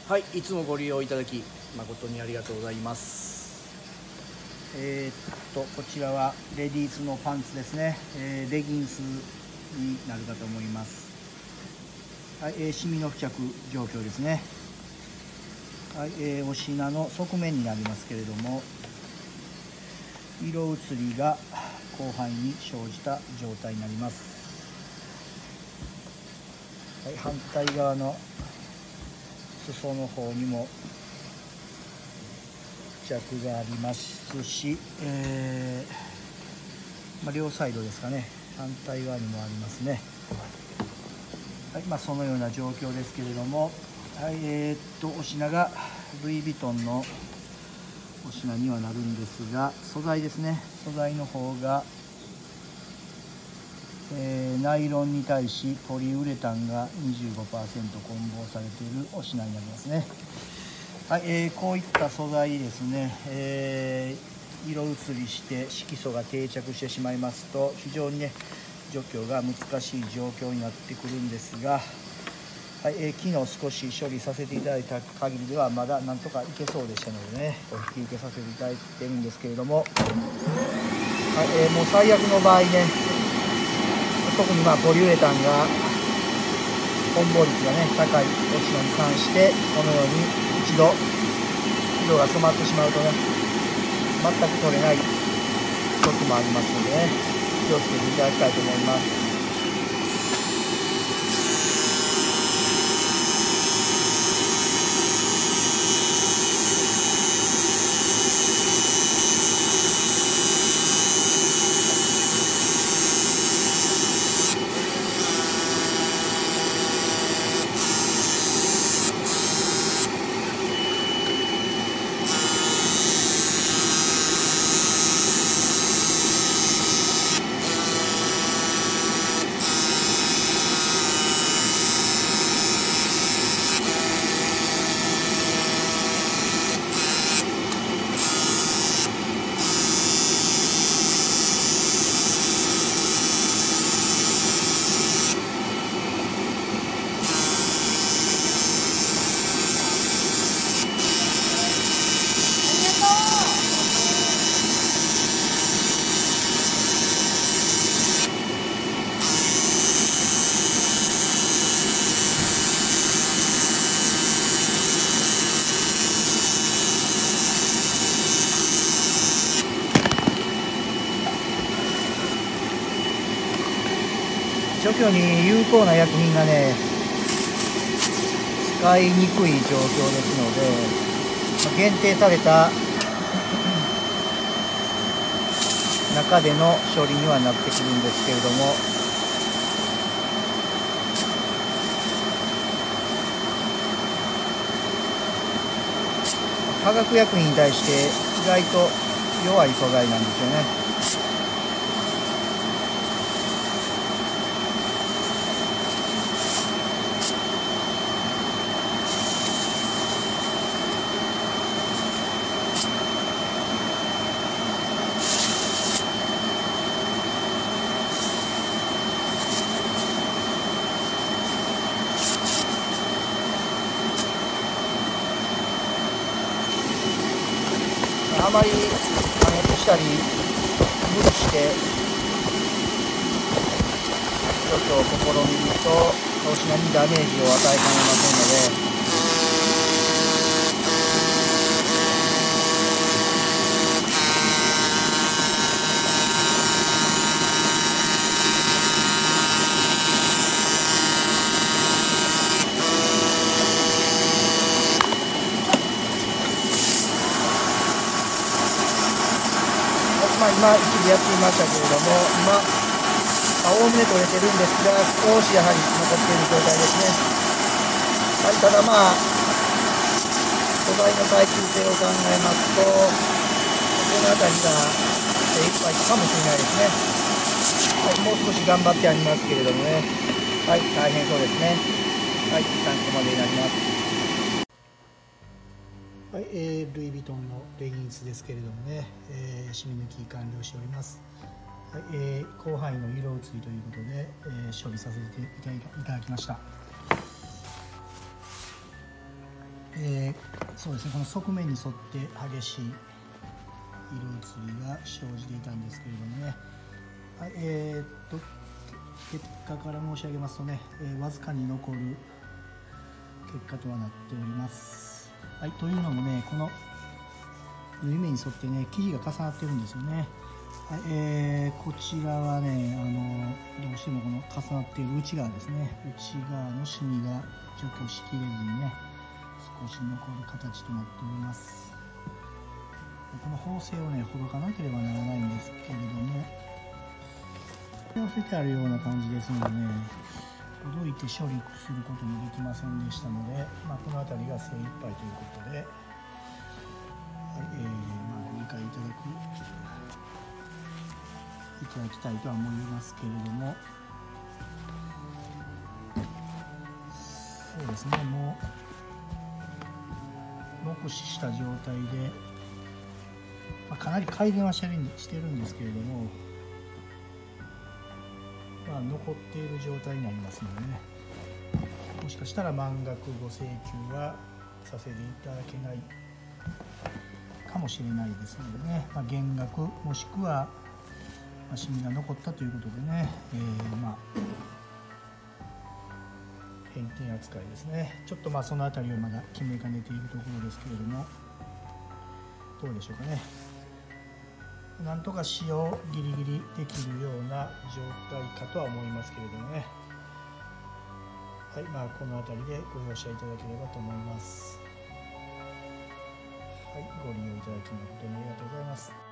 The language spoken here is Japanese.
はい、いつもご利用いただき誠にありがとうございます。こちらはレディースのパンツですね。レギンスになるかと思います。はい、シミの付着状況ですね。はい、お品の側面になりますけれども、色移りが広範囲に生じた状態になります。はい、反対側の裾の方にも付着がありますし、両サイドですかね、反対側にもありますね。はい、そのような状況ですけれども、はい、お品がルイ・ヴィトンのお品にはなるんですが、素材ですね、素材の方が、ナイロンに対しポリウレタンが 25% 混紡されているお品になりますね。はい、こういった素材ですね、色移りして色素が定着してしまいますと非常にね除去が難しい状況になってくるんですが、はい、昨日少し処理させていただいた限りではまだなんとかいけそうでしたのでね、お引き受けさせていただいてるんですけれども、はい、もう最悪の場合ね、特にポリウレタンが混紡率がね高いお品に関してこのように一度色が染まってしまうとね全く取れない時もありますのでね、気をつけていただきたいと思います。除去に有効な薬品がね使いにくい状況ですので、限定された中での処理にはなってくるんですけれども、化学薬品に対して意外と弱い素材なんですよね。あまり加熱したり無理して除去を試みるとお品にダメージを与えかねませんので、今一部やっていましたけれども、おおむね取れてるんですが少しやはり残っている状態ですね。はい、ただ素材の耐久性を考えますとこの辺りが精一杯かもしれないですね。はい、もう少し頑張ってありますけれどもね、はい、大変そうですね。はい、一旦ここまでになります。はい、ルイ・ヴィトンのレギンスですけれどもね、染み抜き完了しております。はい、広範囲の色移りということで、処理させていただきました。 そうですね、この側面に沿って激しい色移りが生じていたんですけれどもね、はい、結果から申し上げますとね、わずかに残る結果とはなっております。はい、というのもね、この縫い目に沿ってね生地が重なってるんですよね。はい、こちらはねどうしてもこの重なっている内側ですね、内側のシミが除去しきれずにね少し残る形となっております。この縫製をねほどかなければならないんですけれども、寄せてあるような感じですのでね、ほどいて処理することもできませんでしたので、この辺りが精一杯ということで、はい、ご理解いただきたいとは思いますけれども、そうですね、もう目視した状態で、かなり改善はしてるんですけれども、残っている状態になりますのでね、もしかしたら満額ご請求はさせていただけないかもしれないですのでね、減額もしくはシミが残ったということでね、返金扱いですね。ちょっとその辺りをまだ決めかねているところですけれども、どうでしょうかね。なんとか使用ギリギリできるような状態かとは思いますけれどもね。はい、この辺りでご容赦いただければと思います。はい、ご利用いただき誠にありがとうございます。